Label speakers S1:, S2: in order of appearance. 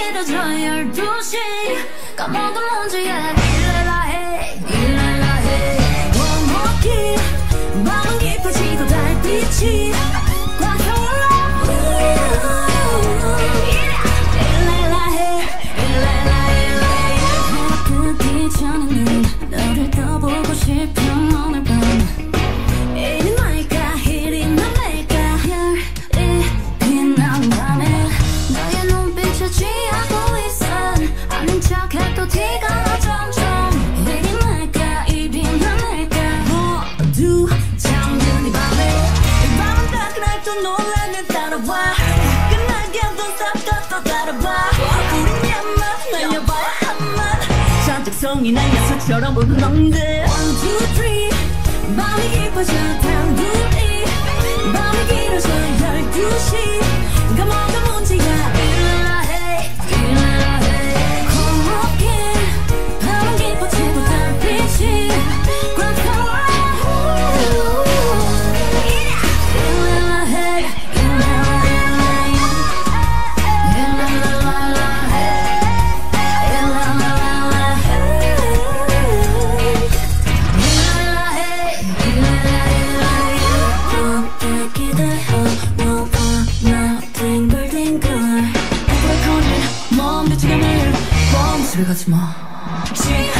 S1: 길어져 12시 까먹은 문제야 일렐라 해 일렐라 해 원목길 마음 깊어지고 달빛이 꽉 차올라 일렐라 해 일렐라 일렐라 끝이 저는 너를 떠보고 싶은 오늘 밤 이리 말까 이리 말까 별이 빛난 밤에 너의 눈빛에 취하고 있어 아는 척해도 티가 나 점점 이리 말까 이리 말까 모두 잠든 이 밤에 이 밤은 따끈할 또 놀라면 따라와 끝나게 don't stop 또 따라봐 우린 야만 날려봐야 한만 산책성이 난 야수처럼 오는 넌데 1, 2, 3 밤이 깊어져 단둘이 밤이 길어져 12시 까먹은 문제야 일렐라 해 일렐라 해 고맙게 밤은 깊어지고 달빛이 꽉 차올라 일렐라 해 일렐라 일렐라 해 일렐라 해 멈춰 가지마